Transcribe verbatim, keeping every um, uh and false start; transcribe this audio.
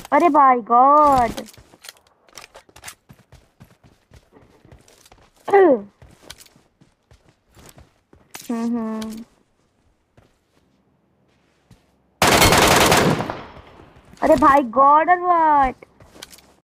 अरे भाई गॉड। हम्म हम्म। अरे भाई गॉड और व्हाट।